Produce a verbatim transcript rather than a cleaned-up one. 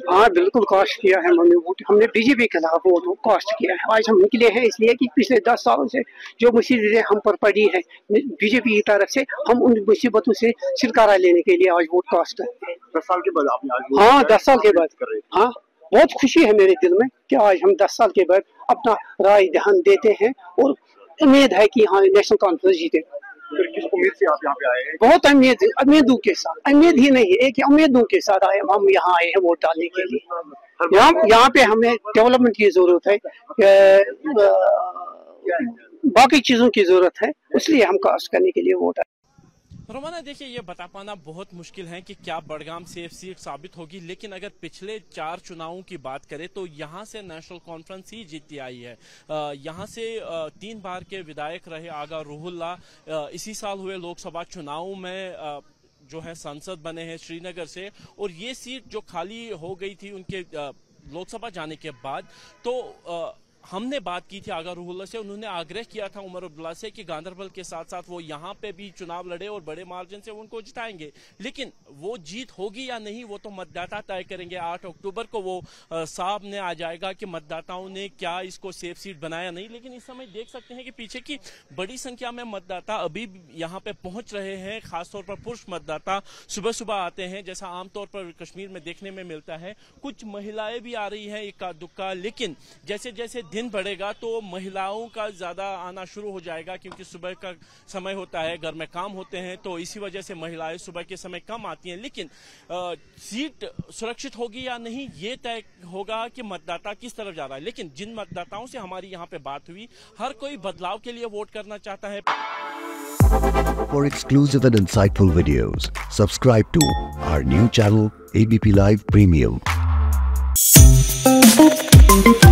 हाँ बिल्कुल कास्ट किया है हमने वोट, हमने बीजेपी के खिलाफ वोट कास्ट किया है। आज हम निकले हैं इसलिए कि पिछले दस सालों से जो मुसीबतें हम पर पड़ी है बीजेपी की तरफ से, हम उन मुसीबतों से छुटकारा लेने के लिए आज वोट कास्ट है। दस साल के बाद आपने आज? हाँ दस साल के बाद। हाँ बहुत खुशी है मेरे दिल में कि आज हम दस साल के बाद अपना राय ध्यान देते हैं और उम्मीद है कि हाँ नेशनल कॉन्फ्रेंस जीते। फिर किस उम्मीद से आप यहाँ पे आए हैं? बहुत उम्मीद उम्मीदों के साथ, उम्मीद ही नहीं एक उम्मीदों के साथ आए हम यहाँ आए हैं वोट डालने के लिए। यहाँ यहाँ पे हमें डेवलपमेंट की जरूरत है, बाकी चीजों की जरूरत है, इसलिए हम कास्ट करने के लिए वोट आए। रोमाना देखिए, ये बता पाना बहुत मुश्किल है कि क्या बड़गाम सेफ सीट साबित होगी, लेकिन अगर पिछले चार चुनावों की बात करें तो यहाँ से नेशनल कॉन्फ्रेंस ही जीतती आई है। यहाँ से तीन बार के विधायक रहे आगा रूहुल्ला, इसी साल हुए लोकसभा चुनाव में जो है सांसद बने हैं श्रीनगर से, और ये सीट जो खाली हो गई थी उनके लोकसभा जाने के बाद, तो हमने बात की थी आगा रूहुल्ला से, उन्होंने आग्रह किया था उमर अब्दुल्ला से कि गांधरबल के साथ साथ वो यहाँ पे भी चुनाव लड़े और बड़े मार्जिन से उनको जिताएंगे। लेकिन वो जीत होगी या नहीं वो तो मतदाता तय करेंगे। आठ अक्टूबर को वो सामने आ जाएगा कि मतदाताओं ने क्या इसको सेफ सीट बनाया नहीं। लेकिन इस समय देख सकते हैं कि पीछे की बड़ी संख्या में मतदाता अभी यहाँ पे पहुंच रहे हैं, खासतौर पर पुरुष मतदाता सुबह सुबह आते हैं, जैसा आमतौर पर कश्मीर में देखने में मिलता है। कुछ महिलाएं भी आ रही हैं इक्का दुक्का, लेकिन जैसे जैसे दिन बढ़ेगा तो महिलाओं का ज्यादा आना शुरू हो जाएगा, क्योंकि सुबह का समय होता है, घर में काम होते हैं, तो इसी वजह से महिलाएं सुबह के समय कम आती हैं। लेकिन आ, सीट सुरक्षित होगी या नहीं ये तय होगा कि मतदाता किस तरफ जा रहा है। लेकिन जिन मतदाताओं से हमारी यहाँ पे बात हुई, हर कोई बदलाव के लिए वोट करना चाहता है। For exclusive and insightful videos, subscribe to our new channel A B P Live Premium.